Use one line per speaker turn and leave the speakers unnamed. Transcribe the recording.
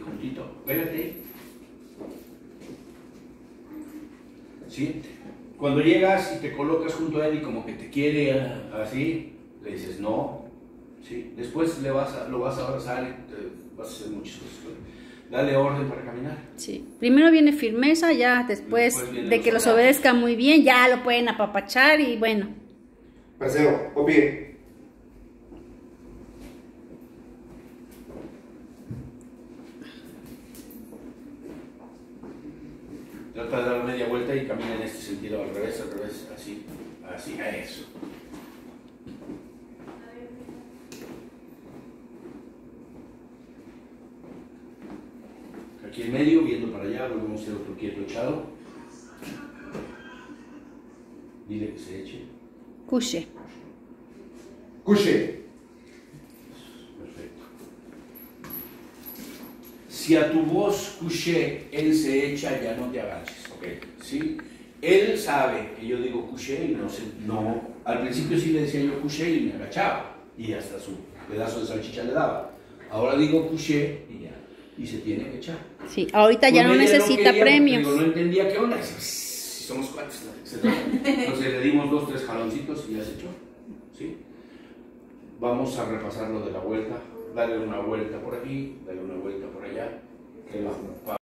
juntito. Pégate. ¿Sí? Cuando llegas y te colocas junto a él y como que te quiere así, le dices no. ¿Sí? Después lo vas a abrazar y te vas a hacer muchas cosas. Dale orden para caminar.
Sí. Primero viene firmeza, ya después de que los obedezca muy bien, ya lo pueden apapachar y bueno.
Paseo, o pie.
Trata de dar media vuelta y camina en este sentido, al revés, así, a eso. Aquí en medio, viendo para allá, volvemos a hacer otro quieto echado. Dile que se eche.
Couché.
Couché.
Perfecto. Si a tu voz couché, él se echa, ya no te agaches, ¿ok? ¿Sí? Él sabe que yo digo couché y no, al principio sí le decía yo couché y me agachaba y hasta su pedazo de salchicha le daba. Ahora digo couché y ya, y se tiene que echar.
Sí, ahorita ya no necesita premios.
Digo, no entendía qué onda, si somos cuates, etc. Entonces le dimos 2, 3 jaloncitos y ya se echó, ¿sí? Vamos a repasar lo de la vuelta, darle una vuelta por aquí, darle una vuelta por allá, que la